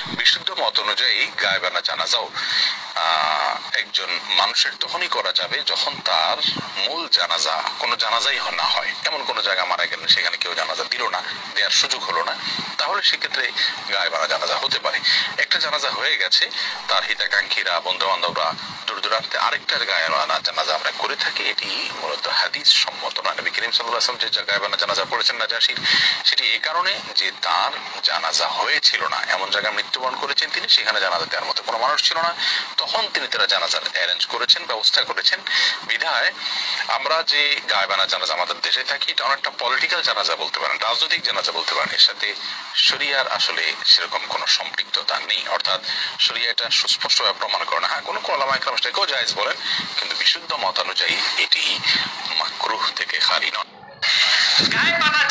বিশুদ্ধ মত অনুযায়ী গায়েবানা জানাজাও একজন মানুষের তখনই করা যাবে যখন তার মূল জানাজা, কোনো জানাজাই না হয়, এমন কোনো জায়গা মারা গেলেন সেখানে কেউ জানাজা দিল না, দেওয়ার সুযোগ হলো না, তাহলে সেক্ষেত্রে গায়েবানা জানাজা হতে পারে। একটা জানাজা হয়ে গেছে, তার হিতাকাঙ্ক্ষীরা, বন্ধু বান্ধবরা দূর দূরান্তে আরেকটার গায়েবানা জানাজা আমরা করে থাকি, এটি মূলত হাদিস সম্মত না। নবী করিম সাল্লাল্লাহু আলাইহি ওয়াসাল্লাম যে গায়েবানা জানাজা করেছেন নাজাশীর, সেটি এই কারণে যে তার জানাজা হয়েছিল না, এমন জায়গায় মৃত্যুবরণ করেছেন তিনি, সেখানে জানাজা দেওয়ার মতো কোনো মানুষ ছিল না, তখন তিনি তারা জানাজার অ্যারেঞ্জ করেছেন, ব্যবস্থা করেছেন। বিধায় আমরা যে গায়েবানা জানাজা আমাদের দেশে থাকি, এটা অনেকটা পলিটিক্যাল জানাজা বলতে পারেন, রাজনৈতিক জানাজা বলতে পারেন। এর সাথে শরিয়ার আসলে সেরকম কোনো সম্পৃক্ততা নেই, অর্থাৎ শরিয়া এটা সুস্পষ্টভাবে প্রমাণ করে না। হ্যাঁ, কোনো ওলামা ইকরাম সেটাকেও জায়েজ বলেন, কিন্তু বিশুদ্ধ মত অনুযায়ী এটি মাকরুহ থেকে খালি নয়। গায়েবানা